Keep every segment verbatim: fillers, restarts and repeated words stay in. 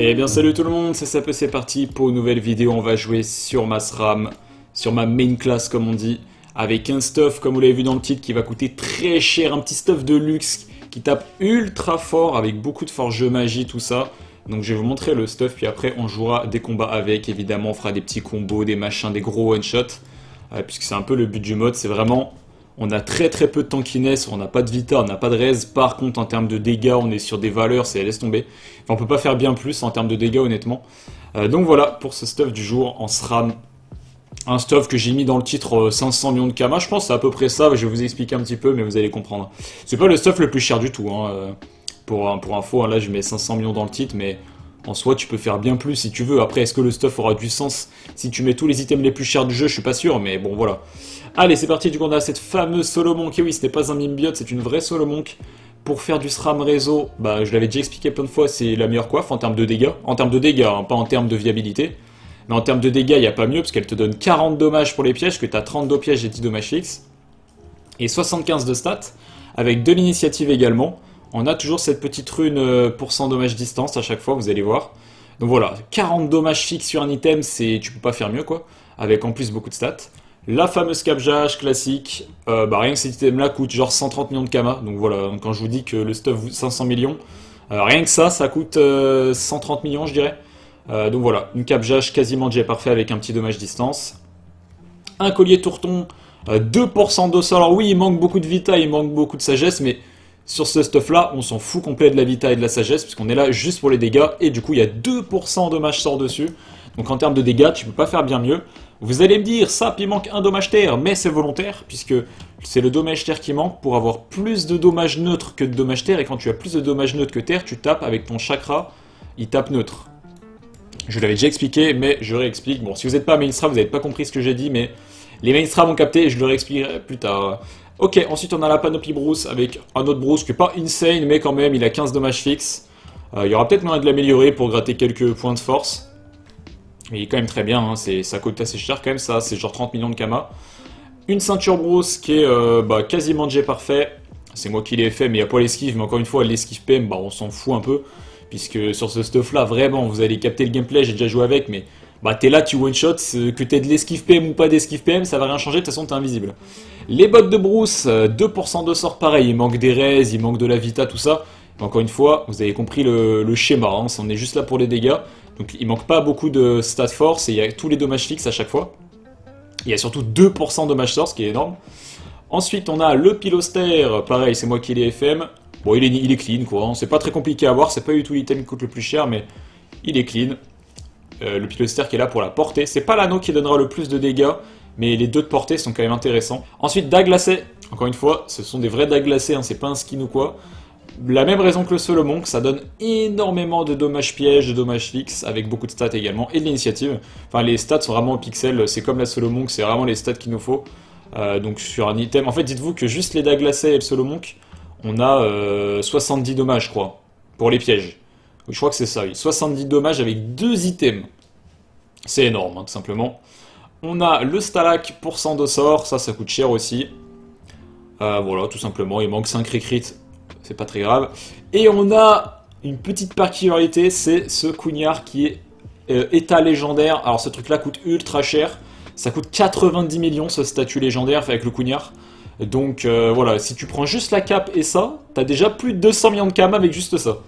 Eh bien salut tout le monde, c'est Sapé, c'est parti pour une nouvelle vidéo. On va jouer sur ma SRAM, sur ma main class comme on dit, avec un stuff comme vous l'avez vu dans le titre qui va coûter très cher, un petit stuff de luxe qui tape ultra fort avec beaucoup de force jeu magie, tout ça. Donc je vais vous montrer le stuff, puis après on jouera des combats avec, évidemment on fera des petits combos, des machins, des gros one-shot, euh, puisque c'est un peu le but du mode, c'est vraiment... On a très très peu de tankiness, on n'a pas de vita, on n'a pas de res. Par contre, en termes de dégâts, on est sur des valeurs, c'est laisse tomber. Enfin, on peut pas faire bien plus en termes de dégâts, honnêtement. Euh, donc voilà, pour ce stuff du jour en SRAM. Un stuff que j'ai mis dans le titre euh, cinq cents millions de Kama. Je pense que c'est à peu près ça, je vais vous expliquer un petit peu, mais vous allez comprendre. C'est pas le stuff le plus cher du tout, hein. euh, pour, pour info, hein, là je mets cinq cents millions dans le titre, mais... En soi, tu peux faire bien plus si tu veux. Après, est-ce que le stuff aura du sens si tu mets tous les items les plus chers du jeu? Je suis pas sûr, mais bon, voilà. Allez, c'est parti. Du coup, on a cette fameuse Solomonk. Et oui, ce n'est pas un Mimbiot, c'est une vraie Solomonk. Pour faire du SRAM réseau, bah, je l'avais déjà expliqué plein de fois, c'est la meilleure coiffe en termes de dégâts. En termes de dégâts, hein, pas en termes de viabilité. Mais en termes de dégâts, il n'y a pas mieux, parce qu'elle te donne quarante dommages pour les pièges, que tu as trente-deux pièges et dix dommages fixes. Et soixante-quinze de stats, avec de l'initiative également. On a toujours cette petite rune pour cent dommages distance à chaque fois, vous allez voir. Donc voilà, quarante dommages fixes sur un item, c'est tu peux pas faire mieux quoi. Avec en plus beaucoup de stats. La fameuse capjage classique, euh, bah rien que cet item là coûte genre cent trente millions de Kama. Donc voilà, quand je vous dis que le stuff cinq cents millions, euh, rien que ça, ça coûte euh, cent trente millions je dirais. Euh, donc voilà, une capjage quasiment déjà parfait avec un petit dommage distance. Un collier tourton, euh, deux pour cent d'os. Alors oui, il manque beaucoup de vita, il manque beaucoup de sagesse, mais... Sur ce stuff-là, on s'en fout complet de la vita et de la sagesse, puisqu'on est là juste pour les dégâts, et du coup, il y a deux pour cent dommage sort dessus. Donc en termes de dégâts, tu peux pas faire bien mieux. Vous allez me dire, ça, il manque un dommage terre, mais c'est volontaire, puisque c'est le dommage terre qui manque pour avoir plus de dommages neutres que de dommages terre, et quand tu as plus de dommages neutres que terre, tu tapes avec ton chakra, il tape neutre. Je l'avais déjà expliqué, mais je réexplique. Bon, si vous n'êtes pas mainstream, vous n'avez pas compris ce que j'ai dit, mais les mainstream ont capté, et je le réexpliquerai plus tard. Ok, ensuite on a la Panoply Bruce avec un autre Bruce qui est pas insane, mais quand même il a quinze dommages fixes. Euh, il y aura peut-être moyen de l'améliorer pour gratter quelques points de force. Mais il est quand même très bien, hein, ça coûte assez cher quand même, ça, c'est genre trente millions de Kama. Une ceinture Bruce qui est euh, bah, quasiment jet parfait. C'est moi qui l'ai fait, mais il n'y a pas l'esquive, mais encore une fois, l'esquive P M, bah, on s'en fout un peu. Puisque sur ce stuff là, vraiment, vous allez capter le gameplay, j'ai déjà joué avec, mais bah t'es là, tu one-shot, que t'aies de l'esquive P M ou pas d'esquive P M, ça va rien changer, de toute façon t'es invisible. Les bottes de Bruce, deux pour cent de sort pareil, il manque des res, il manque de la vita, tout ça. Mais encore une fois, vous avez compris le, le schéma, hein, on est juste là pour les dégâts. Donc il manque pas beaucoup de stats force, et il y a tous les dommages fixes à chaque fois. Il y a surtout deux pour cent de dommage sort, ce qui est énorme. Ensuite on a le pilostère, pareil, c'est moi qui l'ai F M. Bon, il est, il est clean, quoi, hein. C'est pas très compliqué à voir, c'est pas du tout l'item qui coûte le plus cher, mais il est clean. Euh, le pilostère qui est là pour la portée. C'est pas l'anneau qui donnera le plus de dégâts, mais les deux de portée sont quand même intéressants. Ensuite, dague glacée. Encore une fois, ce sont des vrais dagues glacées, hein, c'est pas un skin ou quoi. La même raison que le Solomonk, ça donne énormément de dommages pièges, de dommages fixes, avec beaucoup de stats également, et de l'initiative. Enfin, les stats sont vraiment en pixels, c'est comme la Solomonk, c'est vraiment les stats qu'il nous faut. Euh, donc sur un item, en fait, dites-vous que juste les dagues glacées et le Solomonk, on a euh, soixante-dix dommages, je crois, pour les pièges. Je crois que c'est ça, oui. soixante-dix dommages avec deux items. C'est énorme, hein, tout simplement. On a le Stalak pour cent de sort, ça, ça coûte cher aussi. Euh, voilà, tout simplement, il manque cinq recrit, c'est pas très grave. Et on a une petite particularité, c'est ce Cougnard qui est euh, état légendaire. Alors ce truc-là coûte ultra cher, ça coûte quatre-vingt-dix millions ce statut légendaire avec le Cougnard. Donc euh, voilà, si tu prends juste la cape et ça, t'as déjà plus de deux cents millions de Kama avec juste ça.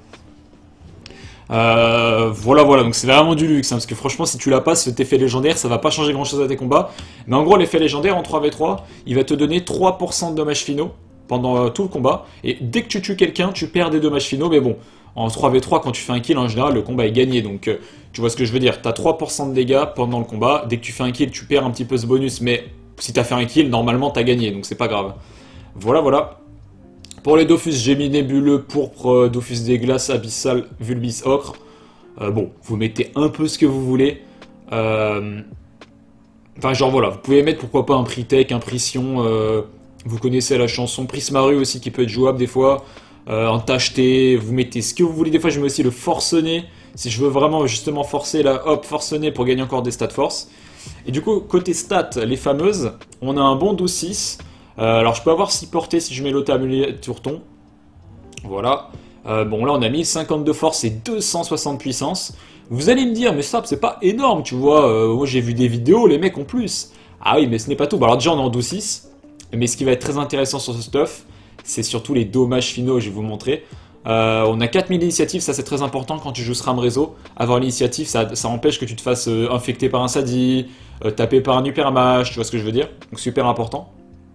Euh, voilà, voilà, donc c'est vraiment du luxe, hein, parce que franchement, si tu l'as pas, cet effet légendaire, ça va pas changer grand chose à tes combats. Mais en gros, l'effet légendaire en trois v trois, il va te donner trois pour cent de dommages finaux pendant euh, tout le combat. Et dès que tu tues quelqu'un, tu perds des dommages finaux, mais bon, en trois v trois, quand tu fais un kill, en général, le combat est gagné. Donc, euh, tu vois ce que je veux dire, t'as trois pour cent de dégâts pendant le combat. Dès que tu fais un kill, tu perds un petit peu ce bonus, mais si t'as fait un kill, normalement, t'as gagné, donc c'est pas grave. Voilà, voilà. Pour les Dofus, j'ai mis nébuleux, pourpre, euh, Dofus des glaces, abyssal, vulbis, ocre. Euh, bon, vous mettez un peu ce que vous voulez. Euh... Enfin, genre voilà, vous pouvez mettre pourquoi pas un prix tech, un prix sion. Euh... Vous connaissez la chanson Prismaru aussi qui peut être jouable des fois. Euh, en tacheté, vous mettez ce que vous voulez. Des fois, je mets aussi le forcené. Si je veux vraiment justement forcer la hop, forcené pour gagner encore des stats force. Et du coup, côté stats, les fameuses, on a un bon douze six. Euh, alors je peux avoir six portées si je mets l'auto amulet tourton. Voilà. Euh, bon là on a mille cinquante de force et deux cent soixante de puissance. Vous allez me dire, mais ça c'est pas énorme, tu vois, euh, moi j'ai vu des vidéos, les mecs ont plus. Ah oui, mais ce n'est pas tout. Bon, alors déjà on est en douze six, mais ce qui va être très intéressant sur ce stuff, c'est surtout les dommages finaux, je vais vous montrer. Euh, on a quatre mille d'initiative, ça c'est très important quand tu joues SRAM réseau. Avoir l'initiative, ça, ça empêche que tu te fasses euh, infecter par un Sadi, euh, taper par un hypermage, tu vois ce que je veux dire. Donc super important.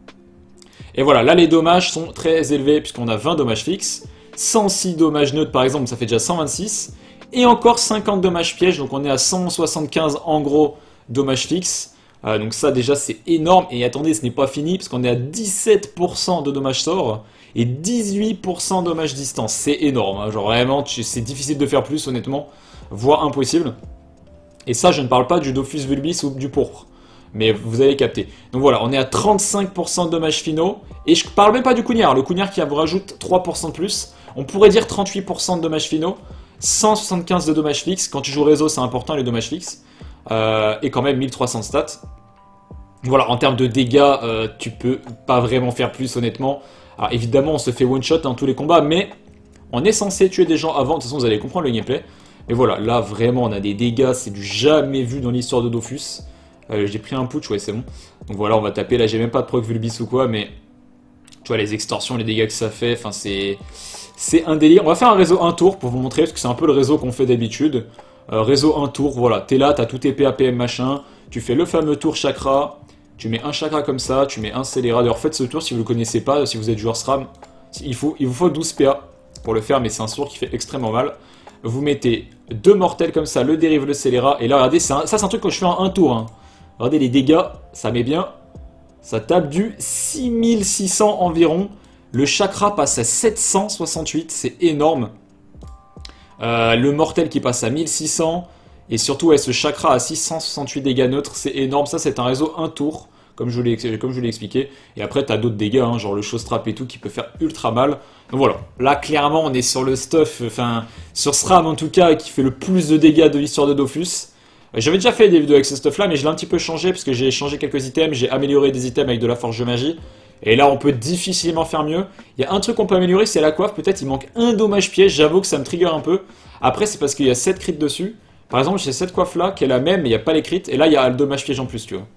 Et voilà, là les dommages sont très élevés puisqu'on a vingt dommages fixes, cent six dommages neutres par exemple, ça fait déjà cent vingt-six, et encore cinquante dommages pièges, donc on est à cent soixante-quinze en gros dommages fixes. Euh, donc ça déjà c'est énorme, et attendez, ce n'est pas fini parce qu'on est à dix-sept pour cent de dommages sorts et dix-huit pour cent dommages distance. C'est énorme, hein. Genre vraiment c'est difficile de faire plus honnêtement, voire impossible. Et ça je ne parle pas du Dofus Vulbis ou du pourpre, mais vous avez capté. Donc voilà, on est à trente-cinq pour cent de dommages finaux, et je parle même pas du Cougnard, le Cougnard qui vous rajoute trois pour cent de plus, on pourrait dire trente-huit pour cent de dommages finaux, cent soixante-quinze de dommages fixes, quand tu joues réseau c'est important les dommages fixes, euh, et quand même mille trois cents de stats. Voilà, en termes de dégâts, euh, tu peux pas vraiment faire plus honnêtement. Alors évidemment on se fait one shot dans tous les combats, mais on est censé tuer des gens avant, de toute façon vous allez comprendre le gameplay. Mais voilà, là vraiment on a des dégâts, c'est du jamais vu dans l'histoire de Dofus. Euh, j'ai pris un putsch, ouais c'est bon. Donc voilà, on va taper, là j'ai même pas de proc Vulbis ou quoi, mais tu vois les extorsions, les dégâts que ça fait, enfin c'est... C'est un délire. On va faire un réseau un tour pour vous montrer, parce que c'est un peu le réseau qu'on fait d'habitude. Euh, réseau un tour, voilà, t'es là, t'as tout tes P A P M machin, tu fais le fameux tour chakra, tu mets un chakra comme ça, tu mets un scélérat. D'ailleurs faites ce tour si vous le connaissez pas, si vous êtes joueur SRAM, il, faut, il vous faut douze P A pour le faire, mais c'est un tour qui fait extrêmement mal. Vous mettez deux mortels comme ça, le dérive, le scélérat, et là regardez, un, ça c'est un truc que je fais en un tour. Hein. Regardez les dégâts, ça met bien, ça tape du six mille six cents environ. Le chakra passe à sept cent soixante-huit, c'est énorme. Euh, le mortel qui passe à mille six cents. Et surtout, ouais, ce chakra à six cent soixante-huit dégâts neutres, c'est énorme. Ça, c'est un réseau un tour, comme je vous l'ai expliqué. Et après, tu as d'autres dégâts, hein, genre le showstrap et tout, qui peut faire ultra mal. Donc voilà, là, clairement, on est sur le stuff, enfin, sur SRAM en tout cas, qui fait le plus de dégâts de l'histoire de Dofus. J'avais déjà fait des vidéos avec ce stuff-là, mais je l'ai un petit peu changé, parce que j'ai changé quelques items, j'ai amélioré des items avec de la forge de magie. Et là, on peut difficilement faire mieux. Il y a un truc qu'on peut améliorer, c'est la coiffe. Peut-être il manque un dommage piège. J'avoue que ça me trigger un peu. Après, c'est parce qu'il y a sept crits dessus. Par exemple, j'ai cette coiffe-là qui est la même, mais il n'y a pas les crits. Et là, il y a le dommage piège en plus, tu vois.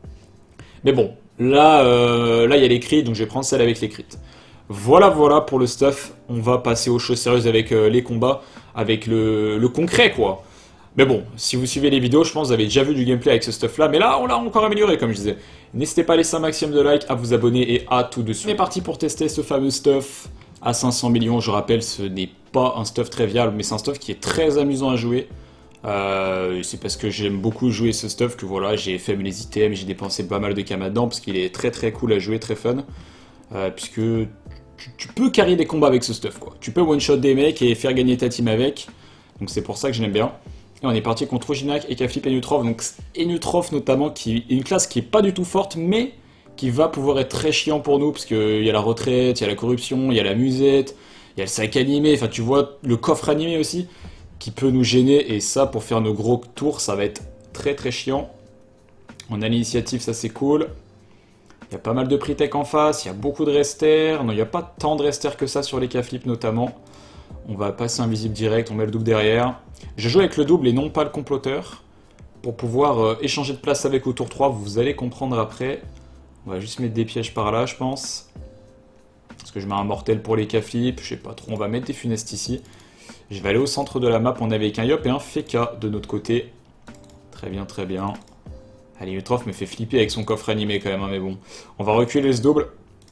Mais bon, là, euh, là, il y a les crits, donc je vais prendre celle avec les crits. Voilà, voilà pour le stuff. On va passer aux choses sérieuses avec euh, les combats, avec le, le concret, quoi. Mais bon, si vous suivez les vidéos, je pense que vous avez déjà vu du gameplay avec ce stuff-là. Mais là, on l'a encore amélioré, comme je disais. N'hésitez pas à laisser un maximum de likes, à vous abonner et à tout de suite. On est parti pour tester ce fameux stuff à cinq cents millions. Je rappelle, ce n'est pas un stuff très viable, mais c'est un stuff qui est très amusant à jouer. Euh, c'est parce que j'aime beaucoup jouer ce stuff que voilà, j'ai fait les items, j'ai dépensé pas mal de kamas dedans, parce qu'il est très très cool à jouer, très fun. Euh, puisque tu, tu peux carry des combats avec ce stuff, quoi. Tu peux one-shot des mecs et faire gagner ta team avec. Donc c'est pour ça que je l'aime bien. Et on est parti contre Ojinac, Ekaflip et Nutrov. Donc Nutrov notamment, qui est une classe qui est pas du tout forte, mais qui va pouvoir être très chiant pour nous, parce qu'il y a la retraite, il y a la corruption, il y a la musette, il y a le sac animé, enfin tu vois, le coffre animé aussi, qui peut nous gêner, et ça, pour faire nos gros tours, ça va être très très chiant. On a l'initiative, ça c'est cool. Il y a pas mal de pre-tech en face, il y a beaucoup de resters. Non, il n'y a pas tant de resters que ça sur les Ekaflip notamment. On va passer invisible direct, on met le double derrière. Je joue avec le double et non pas le comploteur, pour pouvoir euh, échanger de place avec au tour trois, vous allez comprendre après. On va juste mettre des pièges par là, je pense. Parce que je mets un mortel pour les Ekaflip, je sais pas trop, on va mettre des funestes ici. Je vais aller au centre de la map, on est avec un Yop et un Feka de notre côté. Très bien, très bien. Allez, Nutrov me fait flipper avec son coffre animé quand même, hein, mais bon. On va reculer ce double.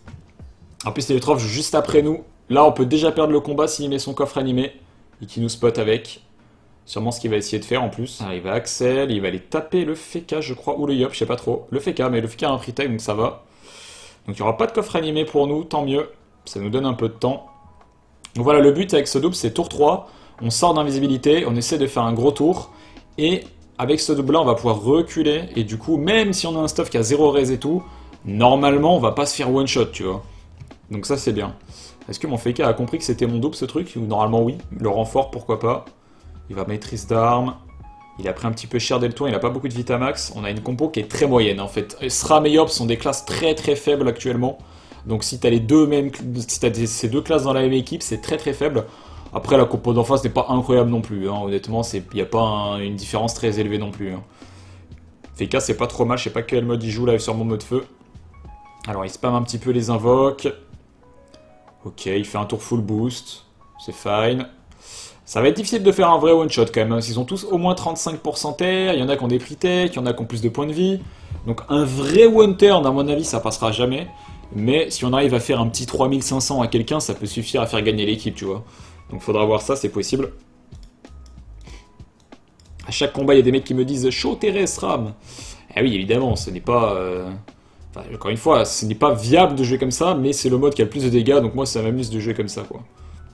En plus, Nutrov joue juste après nous. Là, on peut déjà perdre le combat s'il met son coffre animé et qu'il nous spot avec. Sûrement ce qu'il va essayer de faire en plus. Ah, il va Axel, il va aller taper le Feka, je crois, ou le Yop, je sais pas trop. Le Feka, mais le Feka a un pre-tech, donc ça va. Donc il n'y aura pas de coffre animé pour nous, tant mieux. Ça nous donne un peu de temps. Donc voilà, le but avec ce double, c'est tour trois. On sort d'invisibilité, on essaie de faire un gros tour. Et avec ce double-là, on va pouvoir reculer. Et du coup, même si on a un stuff qui a zéro raise et tout, normalement, on va pas se faire one-shot, tu vois. Donc ça, c'est bien. Est-ce que mon Feka a compris que c'était mon double, ce truc? Ou normalement, oui. Le renfort, pourquoi pas. Il va maîtrise d'armes. Il a pris un petit peu cher dès le tour, il n'a pas beaucoup de Vitamax. On a une compo qui est très moyenne, en fait. SRAM et Yop sont des classes très très faibles actuellement. Donc si tu as les deux mêmes, si tu as ces deux classes dans la même équipe, c'est très très faible. Après, la compo d'en face n'est pas incroyable non plus, hein. Honnêtement, il n'y a pas un, une différence très élevée non plus, hein. F K, c'est pas trop mal, je sais pas quel mode il joue là sur mon mode feu. Alors, il spam un petit peu les invoques. Ok, il fait un tour full boost, c'est fine. Ça va être difficile de faire un vrai one-shot quand même, hein. Ils ont tous au moins trente-cinq pour cent terre, il y en a qui ont des prix tech, il y en a qui ont plus de points de vie. Donc un vrai one-turn, à mon avis, ça passera jamais. Mais si on arrive à faire un petit trois mille cinq cents à quelqu'un, ça peut suffire à faire gagner l'équipe, tu vois. Donc faudra voir ça, c'est possible. À chaque combat, il y a des mecs qui me disent « Chaud Thérèse Ram !» Eh oui, évidemment, ce n'est pas... Euh... Enfin, encore une fois, ce n'est pas viable de jouer comme ça, mais c'est le mode qui a le plus de dégâts, donc moi ça m'amuse de jouer comme ça, quoi.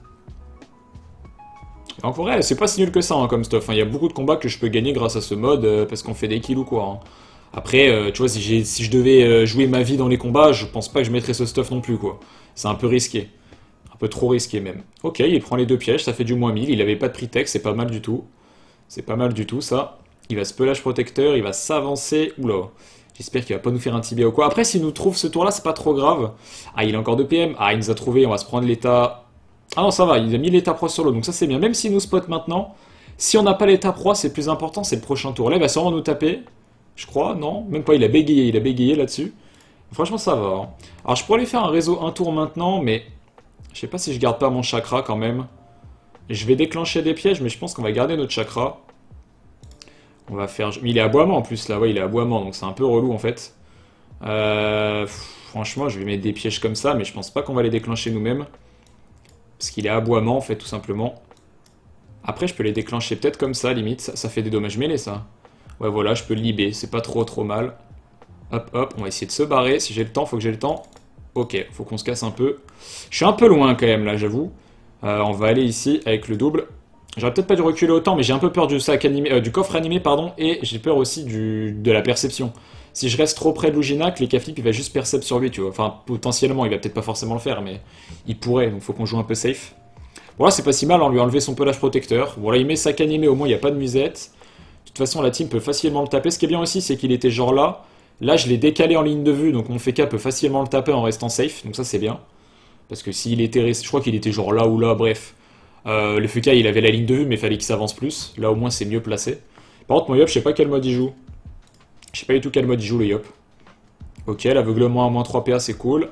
En vrai, c'est pas si nul que ça hein, comme stuff. Il hein. y a beaucoup de combats que je peux gagner grâce à ce mode euh, parce qu'on fait des kills ou quoi. Hein. Après, euh, tu vois, si, si je devais euh, jouer ma vie dans les combats, je pense pas que je mettrais ce stuff non plus, quoi. C'est un peu risqué. Un peu trop risqué même. Ok, il prend les deux pièges, ça fait du moins mille. Il avait pas de prix-tech, c'est pas mal du tout. C'est pas mal du tout, ça. Il va se pelage protecteur, il va s'avancer. Oula. J'espère qu'il va pas nous faire un tibia ou quoi. Après, s'il nous trouve ce tour-là, c'est pas trop grave. Ah, il a encore deux P M. Ah, il nous a trouvé, on va se prendre l'état... Ah non, ça va, il a mis l'état pro sur l'eau, donc ça c'est bien. Même s'il nous spot maintenant, si on n'a pas l'état pro, c'est plus important, c'est le prochain tour. Là, il va sûrement nous taper, je crois, non? Même pas, il a bégayé, il a bégayé là-dessus. Franchement, ça va. Hein. Alors, je pourrais lui faire un réseau un tour maintenant, mais je sais pas si je garde pas mon chakra quand même. Je vais déclencher des pièges, mais je pense qu'on va garder notre chakra. On va faire... Il est aboiement en plus, là, ouais, il est aboiement, donc c'est un peu relou en fait. Euh... Franchement, je vais mettre des pièges comme ça, mais je pense pas qu'on va les déclencher nous-mêmes. Parce qu'il est aboiement en fait tout simplement. Après je peux les déclencher peut-être comme ça limite. Ça, ça fait des dommages mêlés ça. Ouais voilà je peux le libérer. C'est pas trop trop mal. Hop hop on va essayer de se barrer. Si j'ai le temps faut que j'ai le temps. Ok faut qu'on se casse un peu. Je suis un peu loin quand même là j'avoue. euh, On va aller ici avec le double. J'aurais peut-être pas dû reculer autant mais j'ai un peu peur du, sac animé, euh, du coffre animé pardon. Et j'ai peur aussi du, de la perception. Si je reste trop près de Luginac, les K-Flip, il va juste percept sur lui, tu vois. Enfin, potentiellement, il va peut-être pas forcément le faire, mais il pourrait, donc faut qu'on joue un peu safe. Bon, là, c'est pas si mal, on lui a enlevé son pelage protecteur. Bon, là, il met sac animé, au moins, il n'y a pas de musette. De toute façon, la team peut facilement le taper. Ce qui est bien aussi, c'est qu'il était genre là. Là, je l'ai décalé en ligne de vue, donc mon F K peut facilement le taper en restant safe, donc ça, c'est bien. Parce que s'il était, je crois qu'il était genre là ou là, bref. Euh, le F K, il avait la ligne de vue, mais il fallait qu'il s'avance plus. Là, au moins, c'est mieux placé. Par contre, mon Yop, je sais pas quel mode il joue. Je sais pas du tout quel mode il joue le Yop. Ok, l'aveuglement à moins trois P A, c'est cool.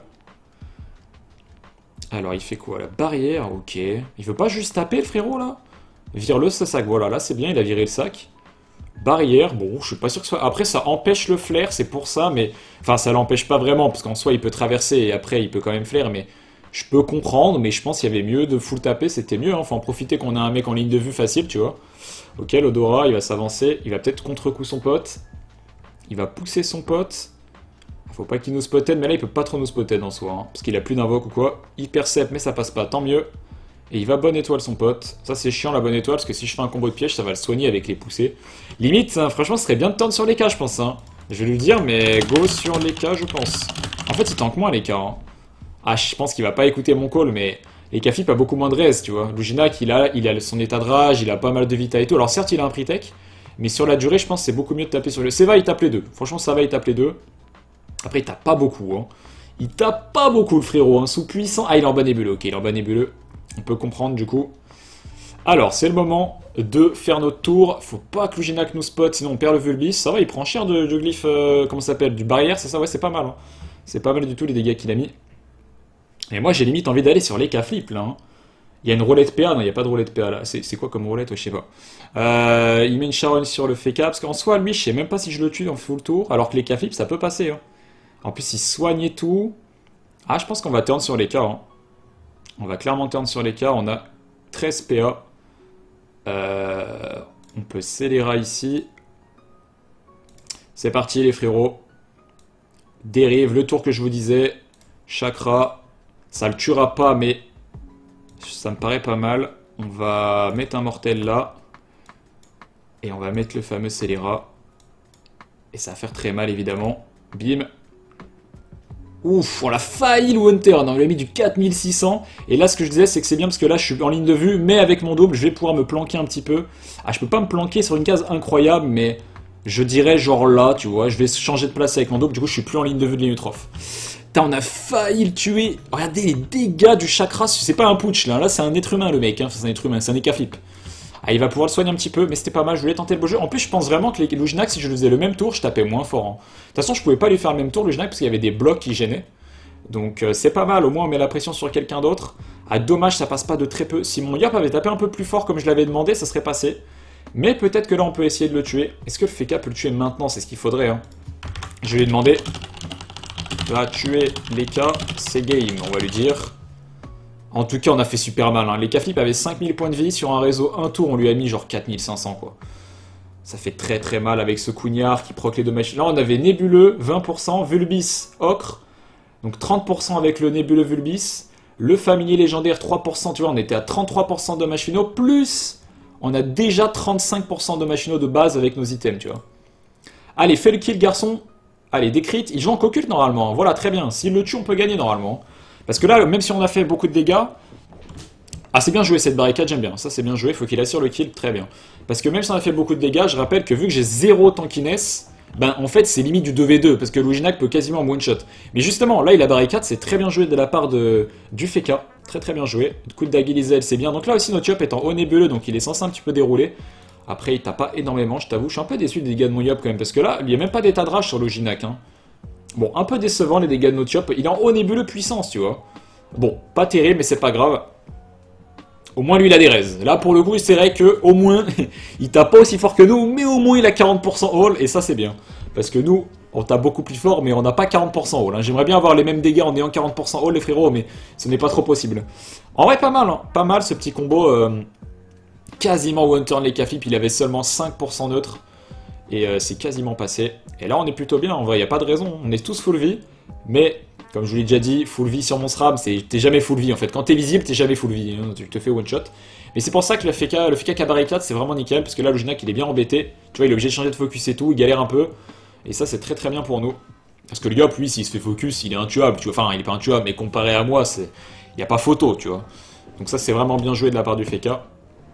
Alors, il fait quoi? La barrière, ok. Il veut pas juste taper, le frérot, là? Vire le sac, voilà, là, c'est bien, il a viré le sac. Barrière, bon, je suis pas sûr que ce soit... Après, ça empêche le flair, c'est pour ça, mais... Enfin, ça l'empêche pas vraiment, parce qu'en soi, il peut traverser, et après, il peut quand même flair, mais... Je peux comprendre, mais je pense qu'il y avait mieux de full taper, c'était mieux, hein. Faut en profiter qu'on a un mec en ligne de vue facile, tu vois. Ok, l'Odora, il va s'avancer, il va peut-être contre-coup son pote. Il va pousser son pote. Faut pas qu'il nous spotted, mais là il peut pas trop nous spotted en soi, hein, parce qu'il a plus d'invoque ou quoi. Il percept, mais ça passe pas, tant mieux. Et il va bonne étoile son pote. Ça c'est chiant la bonne étoile, parce que si je fais un combo de piège, ça va le soigner avec les poussées. Limite, hein, franchement, ce serait bien de turn sur les cas, je pense. Hein. Je vais lui dire, mais go sur les cas, je pense. En fait, il tank moins les cas. Hein. Ah, je pense qu'il va pas écouter mon call, mais les K-Flip a beaucoup moins de res, tu vois. Luginac, il a, il a son état de rage, il a pas mal de vita et tout. Alors certes, il a un prix tech. Mais sur la durée, je pense que c'est beaucoup mieux de taper sur le... Seva, il tape les deux. Franchement, ça va, il tape les deux. Après, il tape pas beaucoup. Hein. Il tape pas beaucoup, le frérot. Hein. Sous puissant... Ah, il est en bas nébuleux. Ok, il est en bas nébuleux. On peut comprendre, du coup. Alors, c'est le moment de faire notre tour. Faut pas que Luginac nous spot, sinon on perd le Vulbis. Ça va, il prend cher de, de glyphe... Euh, comment ça s'appelle? Du barrière, c'est ça? Ouais, c'est pas mal. Hein. C'est pas mal du tout, les dégâts qu'il a mis. Et moi, j'ai limite envie d'aller sur les K-Flip, là. Hein. Il y a une roulette P A, non, il n'y a pas de roulette P A là. C'est quoi comme roulette? Ouais, je sais pas. Euh, il met une charogne sur le F K, parce qu'en soi, lui, je sais même pas si je le tue en full tour, alors que les K-Flip, ça peut passer. Hein. En plus, il soigne et tout. Ah, je pense qu'on va turn sur les K. Hein. On va clairement turn sur les K. On a treize P A. Euh, on peut scélérat ici. C'est parti, les frérots. Dérive, le tour que je vous disais. Chakra. Ça le tuera pas, mais... Ça me paraît pas mal. On va mettre un mortel là. Et on va mettre le fameux scélérat. Et ça va faire très mal évidemment. Bim. Ouf, on l'a failli le one-turn. On lui a mis du quatre mille six cents. Et là ce que je disais c'est que c'est bien parce que là je suis en ligne de vue. Mais avec mon double je vais pouvoir me planquer un petit peu. Ah je peux pas me planquer sur une case incroyable. Mais je dirais genre là tu vois. Je vais changer de place avec mon double. Du coup je suis plus en ligne de vue de Linutroph. Putain, on a failli le tuer. Regardez les dégâts du chakra. C'est pas un putsch là, là c'est un être humain le mec. Hein. C'est un être humain, c'est un écaflip. Ah, il va pouvoir le soigner un petit peu, mais c'était pas mal. Je voulais tenter le beau jeu. En plus, je pense vraiment que les Luginac, si je le faisais le même tour, je tapais moins fort. Hein. De toute façon, je pouvais pas lui faire le même tour, Luginac, parce qu'il y avait des blocs qui gênaient. Donc euh, c'est pas mal, au moins on met la pression sur quelqu'un d'autre. Ah, dommage, ça passe pas de très peu. Si mon Yop avait tapé un peu plus fort comme je l'avais demandé, ça serait passé. Mais peut-être que là on peut essayer de le tuer. Est-ce que le Feka peut le tuer maintenant? C'est ce qu'il faudrait. Hein. Je vais lui demander. Va tuer les K, c'est game, on va lui dire. En tout cas, on a fait super mal. Hein. Les K-Flip avaient cinq mille points de vie. Sur un réseau, un tour, on lui a mis genre quatre mille cinq cents quoi. Ça fait très très mal avec ce Couignard qui proc les deux machines. Là, on avait Nébuleux, vingt pour cent, Vulbis, Ocre. Donc trente pour cent avec le Nébuleux Vulbis. Le Familier Légendaire, trois pour cent. Tu vois, on était à trente-trois pour cent de machinaux. Plus, on a déjà trente-cinq pour cent de machinaux de base avec nos items, tu vois. Allez, fais le kill, garçon. Allez, décrit. Il joue en coculte normalement. Voilà, très bien. S'il le tue, on peut gagner normalement. Parce que là, même si on a fait beaucoup de dégâts... Ah, c'est bien joué cette barricade, j'aime bien. Ça, c'est bien joué. Faut qu'il assure le kill, très bien. Parce que même si on a fait beaucoup de dégâts, je rappelle que vu que j'ai zéro tankiness... Ben, en fait, c'est limite du deux v deux, parce que Luginac peut quasiment one-shot. Mais justement, là, il a barricade, c'est très bien joué de la part de, du Feka. Très très bien joué. Coup de d'Aguilizel, c'est bien. Donc là aussi, notre Yop est en haut nébuleux, donc il est censé un petit peu dérouler. Après, il tape pas énormément, je t'avoue. Je suis un peu déçu des dégâts de mon Yop quand même, parce que là, il n'y a même pas d'état de rage sur Luginac. Hein. Bon, un peu décevant les dégâts de notre Yop. Il est en haut nébuleux puissance, tu vois. Bon, pas terrible, mais c'est pas grave. Au moins, lui, il a des raises. Là, pour le coup, c'est vrai que au moins, il tape pas aussi fort que nous, mais au moins, il a quarante pour cent all, et ça, c'est bien. Parce que nous, on tape beaucoup plus fort, mais on n'a pas quarante pour cent all. Hein. J'aimerais bien avoir les mêmes dégâts en ayant quarante pour cent all, les frérots, mais ce n'est pas trop possible. En vrai, pas mal, hein. Pas mal, ce petit combo. Euh, quasiment one-turn les K-Flip, il avait seulement cinq pour cent neutre. Et euh, c'est quasiment passé. Et là, on est plutôt bien, en vrai, il n'y a pas de raison. On est tous full vie, mais... Comme je vous l'ai déjà dit, full vie sur mon SRAM, t'es jamais full vie en fait. Quand t'es visible, t'es jamais full vie, hein, tu te fais one shot. Mais c'est pour ça que le Feka, le Feka barricade, c'est vraiment nickel, parce que là, le Luginac, il est bien embêté. Tu vois, il est obligé de changer de focus et tout, il galère un peu. Et ça, c'est très très bien pour nous. Parce que le Yop, lui, s'il se fait focus, il est intuable, tu vois. Enfin, il est pas intuable, mais comparé à moi, il n'y a pas photo, tu vois. Donc ça, c'est vraiment bien joué de la part du Feka.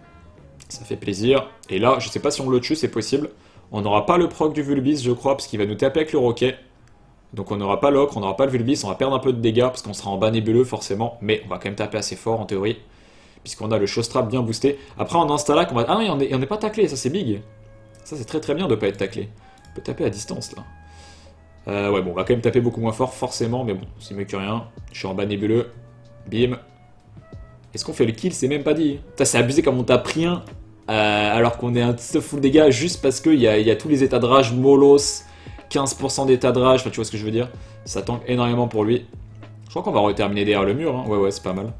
Ça fait plaisir. Et là, je sais pas si on le tue, c'est possible. On n'aura pas le proc du Vulbis, je crois, parce qu'il va nous taper avec le roquet. Donc on n'aura pas l'ocre, on n'aura pas le Vulbis, on va perdre un peu de dégâts parce qu'on sera en bas nébuleux forcément, mais on va quand même taper assez fort en théorie, puisqu'on a le Showstrap bien boosté. Après en installac, on va... Ah oui, on n'est pas taclé, ça c'est big. Ça c'est très très bien de ne pas être taclé. On peut taper à distance là. Euh, ouais bon, on va quand même taper beaucoup moins fort forcément, mais bon, c'est mieux que rien. Je suis en bas nébuleux, bim. Est-ce qu'on fait le kill? C'est même pas dit. C'est abusé comme on tape rien, euh, alors qu'on est un stuff full dégâts juste parce qu'il y a, y a tous les états de rage, molos... quinze pour cent d'état de rage, enfin tu vois ce que je veux dire. Ça tank énormément pour lui. Je crois qu'on va re-terminer derrière le mur, hein. Ouais ouais c'est pas mal.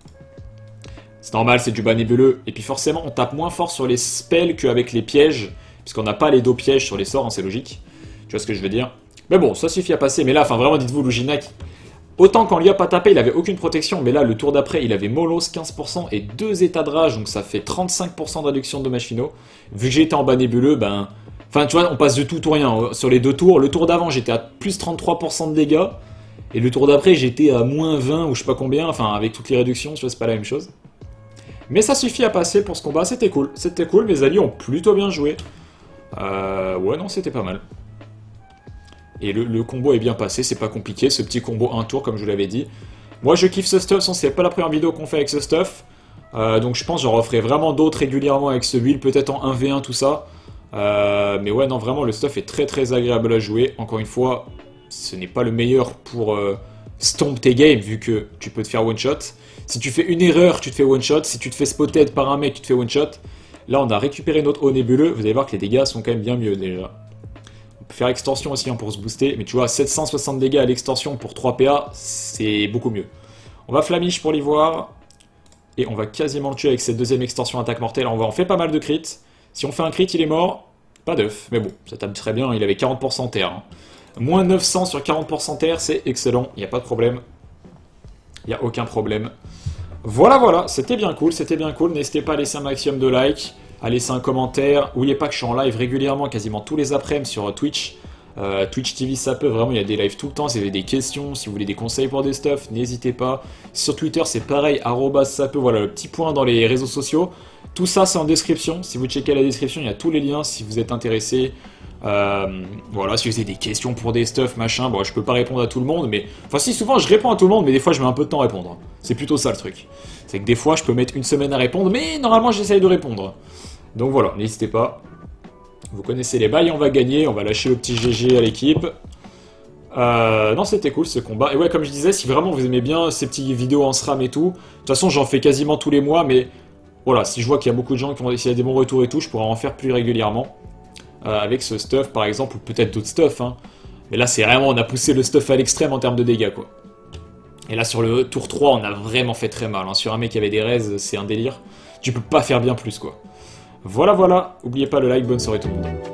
C'est normal, c'est du bas nébuleux. Et puis forcément on tape moins fort sur les spells qu'avec les pièges, puisqu'on n'a pas les dos pièges sur les sorts, hein, c'est logique. Tu vois ce que je veux dire. Mais bon, ça suffit à passer, mais là, enfin vraiment dites-vous, Luginac, autant quand Liop a tapé, il avait aucune protection, mais là le tour d'après il avait Molos quinze pour cent et deux états de rage, donc ça fait trente-cinq pour cent de réduction de machinaux. Vu que j'étais en bas nébuleux, ben... Enfin, tu vois, on passe de tout ou rien. Sur les deux tours, le tour d'avant, j'étais à plus trente-trois pour cent de dégâts. Et le tour d'après, j'étais à moins vingt ou je sais pas combien. Enfin, avec toutes les réductions, tu vois, c'est pas la même chose. Mais ça suffit à passer pour ce combat. C'était cool. C'était cool. Mes alliés ont plutôt bien joué. Euh, ouais, non, c'était pas mal. Et le, le combo est bien passé. C'est pas compliqué. Ce petit combo un tour, comme je vous l'avais dit. Moi, je kiffe ce stuff. C'est pas la première vidéo qu'on fait avec ce stuff. Euh, donc, je pense que j'en referai vraiment d'autres régulièrement avec ce build. Peut-être en un v un, tout ça. Euh, mais ouais, non, vraiment, le stuff est très très agréable à jouer. Encore une fois, ce n'est pas le meilleur pour euh, stomp tes games, vu que tu peux te faire one-shot. Si tu fais une erreur, tu te fais one-shot. Si tu te fais spotted par un mec, tu te fais one-shot. Là, on a récupéré notre haut nébuleux. Vous allez voir que les dégâts sont quand même bien mieux, déjà. On peut faire extorsion aussi hein, pour se booster. Mais tu vois, sept cent soixante dégâts à l'extorsion pour trois P A, c'est beaucoup mieux. On va flamiche pour l'ivoire. Et on va quasiment le tuer avec cette deuxième extorsion attaque mortelle. On va en faire pas mal de crits. Si on fait un crit, il est mort. Pas d'œuf, mais bon, ça tape très bien, il avait quarante pour cent terre. Hein. Moins neuf cents sur quarante pour cent terre, c'est excellent, il n'y a pas de problème. Il n'y a aucun problème. Voilà, voilà, c'était bien cool, c'était bien cool. N'hésitez pas à laisser un maximum de likes, à laisser un commentaire. N'oubliez pas que je suis en live régulièrement, quasiment tous les après-midi sur Twitch. Euh, Twitch T V, ça peut, vraiment, il y a des lives tout le temps. Si vous avez des questions, si vous voulez des conseils pour des stuff, n'hésitez pas. Sur Twitter, c'est pareil, arobase ça peut, voilà, le petit point dans les réseaux sociaux. Tout ça, c'est en description. Si vous checkez la description, il y a tous les liens si vous êtes intéressé Euh, voilà, si vous avez des questions pour des stuff, machin, bon, je peux pas répondre à tout le monde, mais... Enfin, si, souvent, je réponds à tout le monde, mais des fois, je mets un peu de temps à répondre. C'est plutôt ça, le truc. C'est que des fois, je peux mettre une semaine à répondre, mais normalement, j'essaye de répondre. Donc voilà, n'hésitez pas. Vous connaissez les bails, on va gagner, on va lâcher le petit G G à l'équipe. Euh, non, c'était cool, ce combat. Et ouais, comme je disais, si vraiment vous aimez bien ces petites vidéos en SRAM et tout, de toute façon, j'en fais quasiment tous les mois, mais... Voilà, si je vois qu'il y a beaucoup de gens qui ont... S'il y a des bons retours et tout, je pourrais en faire plus régulièrement. Euh, avec ce stuff par exemple, ou peut-être d'autres stuff, hein. Mais là c'est vraiment, on a poussé le stuff à l'extrême en termes de dégâts quoi. Et là sur le tour trois, on a vraiment fait très mal, hein. Sur un mec qui avait des raises, c'est un délire. Tu peux pas faire bien plus quoi. Voilà voilà, oubliez pas le like, bonne soirée tout le monde.